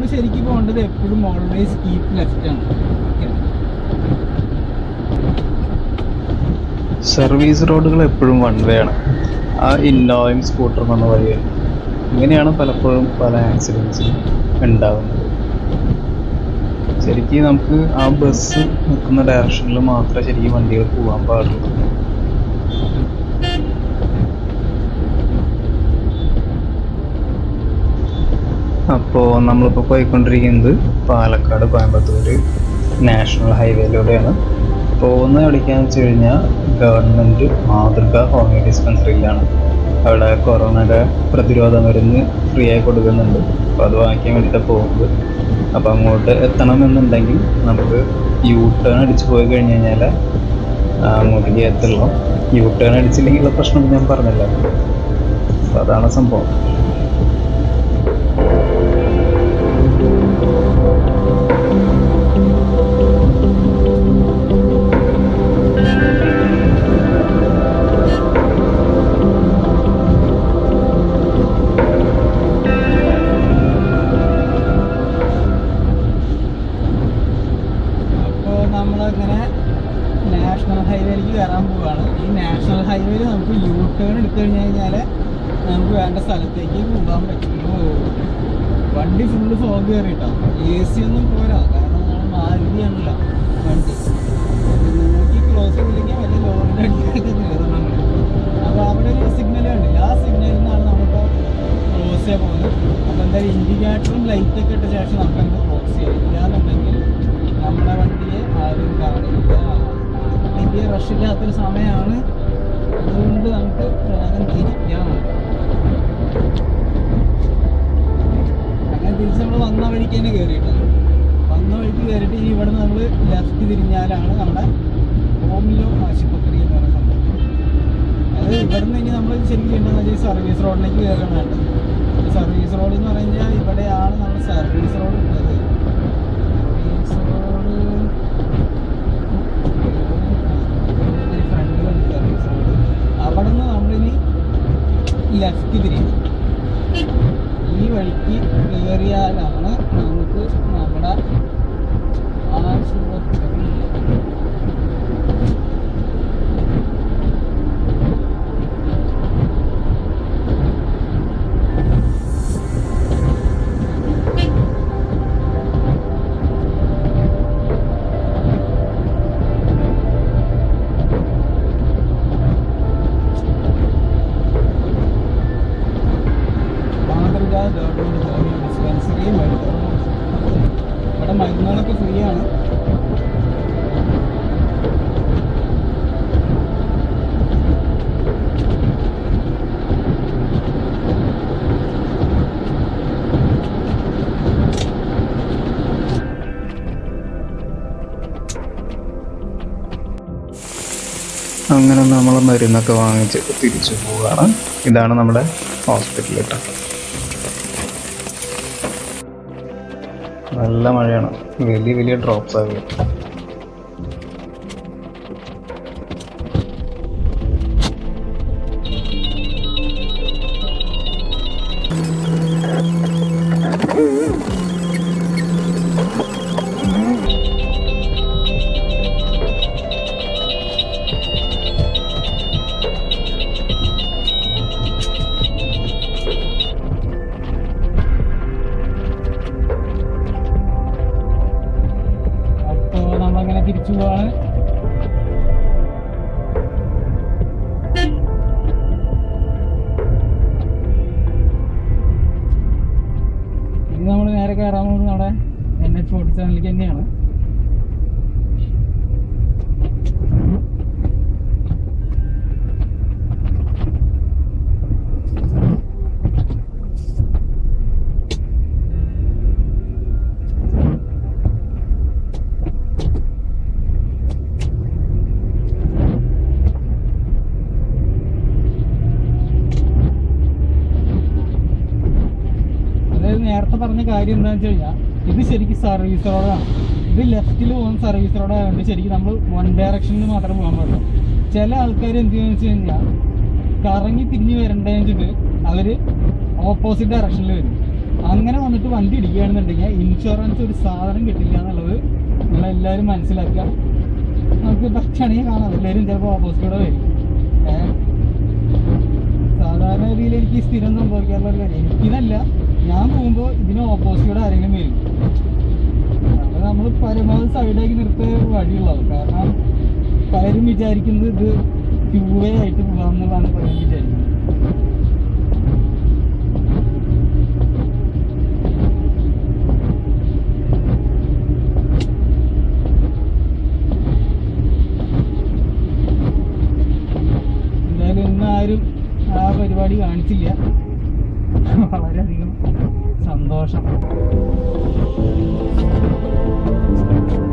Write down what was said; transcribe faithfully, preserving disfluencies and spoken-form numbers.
ശരിക്കും പോകേണ്ടത് എപ്പോഴും ഓൾവേസ് കീപ്പ് ലെഫ്റ്റ് ആണ്. സർവീസ് റോഡുകൾ എപ്പോഴും വൺ വേ ആണ്. ആ ഇന്നോവയും സ്കൂട്ടറും വന്ന വഴിയാണ്. ഇങ്ങനെയാണ് പലപ്പോഴും പല ആക്സിഡൻസും ഉണ്ടാകുന്നത്. ശരിക്കും നമുക്ക് ആ ബസ് നിൽക്കുന്ന ഡയറക്ഷനിൽ മാത്രമേ ശരിക്കും വണ്ടികൾ പോകാൻ പാടുള്ളൂ. അപ്പോൾ നമ്മളിപ്പോൾ പോയിക്കൊണ്ടിരിക്കുന്നത് പാലക്കാട് കോയമ്പത്തൂർ നാഷണൽ ഹൈവേയിലൂടെയാണ്. പോകുന്നത് എവിടേക്കാന്ന് വെച്ച് കഴിഞ്ഞാൽ ഗവൺമെൻറ് മാതൃക ഹോമിയോ ഡിസ്പെൻസറിയിലാണ്. അവിടെ കൊറോണയുടെ പ്രതിരോധ മരുന്ന് ഫ്രീ ആയി കൊടുക്കുന്നുണ്ട്. അപ്പോൾ അത് വാങ്ങിക്കാൻ വേണ്ടിയിട്ടാണ് പോകുന്നത്. അപ്പോൾ അങ്ങോട്ട് എത്തണമെന്നുണ്ടെങ്കിൽ നമുക്ക് യു ടേൺ അടിച്ച് പോയി കഴിഞ്ഞ് കഴിഞ്ഞാൽ അങ്ങോട്ടേക്ക് എത്തുള്ളൂ. യു ടേൺ അടിച്ചില്ലെങ്കിലുള്ള പ്രശ്നം ഞാൻ പറഞ്ഞില്ല. അപ്പോൾ അതാണ് സംഭവം. നമ്മളങ്ങനെ നാഷണൽ ഹൈവേയിലേക്ക് കയറാൻ പോവുകയാണ്. ഈ നാഷണൽ ഹൈവേയിൽ നമുക്ക് യു ടേൺ എടുത്തു കഴിഞ്ഞ് കഴിഞ്ഞാൽ നമുക്ക് വേണ്ട സ്ഥലത്തേക്ക് പോകാൻ പറ്റുള്ളൂ. വണ്ടി ഫുള്ള് ഫോഗ് കയറിയിട്ടോ. എ സി ഒന്നും പോരാ, കാരണം നമ്മൾ മാരുതിയാണല്ലോ വണ്ടി. നോക്കി ക്ലോസ് ചെയ്തില്ലെങ്കിൽ വല്ല ലോറിൻ്റെ അടിയിലേക്ക് കയറും നമ്മൾ. അപ്പോൾ അവിടെ ഒരു സിഗ്നൽ കണ്ടില്ല, ആ സിഗ്നലിൽ നിന്നാണ് നമ്മളിപ്പോൾ ക്ലോസ് ചെയ്യാൻ പോകുന്നത്. അപ്പോൾ എന്തായാലും ഇൻഡിക്കേറ്ററും ലൈറ്റൊക്കെ ഇട്ട ശേഷം നമുക്ക് അങ്ങ് ക്ലോസ് ചെയ്യാം. ഇല്ലാന്നുണ്ടെങ്കിൽ നമ്മുടെ വണ്ടിയെ ആരും കാണില്ല. വലിയ റഷില്ലാത്തൊരു സമയമാണ്, അതുകൊണ്ട് നമുക്ക് വേഗം തിരിക്കാം. അങ്ങനെ തിരിച്ച് നമ്മൾ വന്ന വഴിക്ക് തന്നെ കയറിയിട്ടാണ്. വന്ന വഴിക്ക് കയറിയിട്ട് ഇനി ഇവിടെ നിന്ന് നമ്മൾ ലെഫ്റ്റ് തിരിഞ്ഞാലാണ് നമ്മുടെ ഹോമിയോ ആശുപത്രി എന്ന് പറയുന്ന സംഭവം. അത് ഇവിടെ നിന്ന് ഇനി നമ്മൾ ശരിക്കും ചെയ്യേണ്ടതെന്ന് വെച്ചാൽ സർവീസ് റോഡിലേക്ക് കയറണം വേണ്ടത്. സർവീസ് റോഡ് എന്ന് പറഞ്ഞാൽ ഇവിടെയാണ് നമ്മുടെ സർവീസ് റോഡ് ഉള്ളത്. അവിടെ നിന്ന് നമ്മളിനി ലെഫ്റ്റ് തിരിയും. ഈ വഴിക്ക് കയറിയാലാണ് നമുക്ക് നമ്മുടെ ആശുപത്രി. ഡിസ്പെൻസറിയും ഇവിടെ മരുന്നുകളൊക്കെ ഫ്രീ ആണ്. അങ്ങനെ നമ്മൾ മരുന്നൊക്കെ വാങ്ങിച്ച് തിരിച്ചു പോവുകയാണ്. ഇതാണ് നമ്മുടെ ഹോസ്പിറ്റൽ കേട്ടോ. നല്ല മഴയാണ്, വലിയ വലിയ ഡ്രോപ്സ് ആകും. തിരിച്ചു പോവാണ്. ഇനി നമ്മൾ നേരെ കയറാൻ പോകുന്നത് അവിടെ എൻ എച്ച് ഫോർട്ടി സെവനിലേക്ക് തന്നെയാണ്. നേരത്തെ പറഞ്ഞ കാര്യം എന്താണെന്ന് വെച്ച് കഴിഞ്ഞാൽ ഇത് ശരിക്കും സർവീസ് റോഡാണ്. ഇത് ലെഫ്റ്റിൽ പോകുന്ന സർവീസ് റോഡായതുകൊണ്ട് ശരിക്കും നമ്മൾ വൺ ഡയറക്ഷനിൽ മാത്രമേ പോകാൻ പാടുള്ളൂ. ചില ആൾക്കാർ എന്ത് ചെയ്യുന്നത് വെച്ച് കഴിഞ്ഞാൽ കറങ്ങി തിരിഞ്ഞ് വരേണ്ടതെന്ന് വെച്ചിട്ട് അവർ ഓപ്പോസിറ്റ് ഡയറക്ഷനിൽ വരും. അങ്ങനെ വന്നിട്ട് വണ്ടി ഇടിക്കുകയാണെന്നുണ്ടെങ്കിൽ ഇൻഷുറൻസ് ഒരു സാധനം കിട്ടില്ല എന്നുള്ളത് നിങ്ങളെല്ലാവരും മനസ്സിലാക്കുക. നമുക്ക് ഭക്ഷണേ കാണാം, എല്ലാവരും ചിലപ്പോൾ ഓപ്പോസിറ്റൂടെ വരും. ഏഹ് സാധാരണ രീതിയിൽ എനിക്ക് സ്ഥിരം സംഭവിക്കാറുള്ള ഒരു കാര്യം, എനിക്കിതല്ല, ഞാൻ പോകുമ്പോൾ ഇതിന് ഓപ്പോസിറ്റൂടെ ആരെങ്കിലും വരും. അത് നമ്മൾ പരമാവധി സൈഡാക്കി നിർത്തിയ വഴിയുള്ളത്. കാരണം പലരും വിചാരിക്കുന്നത് ഇത് ടൂ വേ ആയിട്ട് പോകാമെന്നുള്ളതാണ് പലരും വിചാരിക്കുന്നത്. എന്തായാലും ഇന്ന് ആരും ആ പരിപാടി കാണിച്ചില്ല. വളരെയധികം സന്തോഷം.